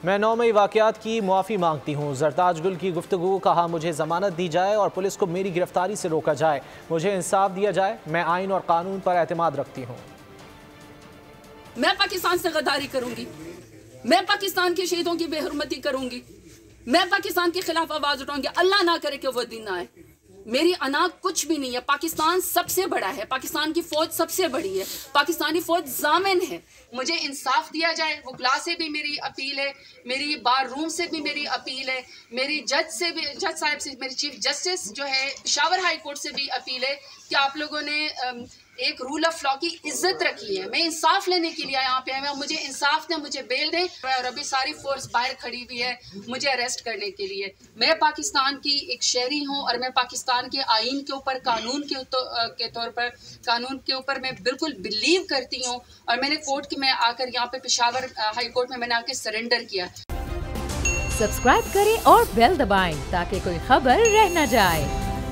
मैं 9 मई वाक़यात की मुआफ़ी मांगती हूँ। जरताज गुल की गुफ्तगू, कहा मुझे ज़मानत दी जाए और पुलिस को मेरी गिरफ्तारी से रोका जाए, मुझे इंसाफ दिया जाए। मैं आइन और कानून पर एतमाद रखती हूँ। मैं पाकिस्तान से गद्दारी करूंगी, मैं पाकिस्तान के शहीदों की बेहुरमती करूंगी, मैं पाकिस्तान के खिलाफ आवाज उठाऊंगी। अल्लाह ना करे कि वो दिन आए। मेरी अना कुछ भी नहीं है। पाकिस्तान सबसे बड़ा है, पाकिस्तान की फौज सबसे बड़ी है, पाकिस्तानी फौज जामिन है। मुझे इंसाफ दिया जाए। वकला से भी मेरी अपील है, मेरी बार रूम से भी मेरी अपील है, मेरी जज साहब से, मेरी चीफ जस्टिस जो है पेशावर हाई कोर्ट से भी अपील है कि आप लोगों ने एक रूल ऑफ लॉ की इज्जत रखी है। मैं इंसाफ लेने के लिए यहाँ पे आया हूँ, मुझे इंसाफ दें, मुझे बेल दें। और अभी सारी फोर्स बाहर खड़ी हुई है मुझे अरेस्ट करने के लिए। मैं पाकिस्तान की एक शहरी हूँ और मैं पाकिस्तान के आइन के ऊपर, कानून के तौर पर, कानून के ऊपर मैं बिल्कुल बिलीव करती हूँ। और मैंने कोर्ट में आकर यहाँ पे पेशावर हाई कोर्ट में मैंने आके सरेंडर किया। सब्सक्राइब करें और बेल दबाएं ताकि कोई खबर रह न जाए।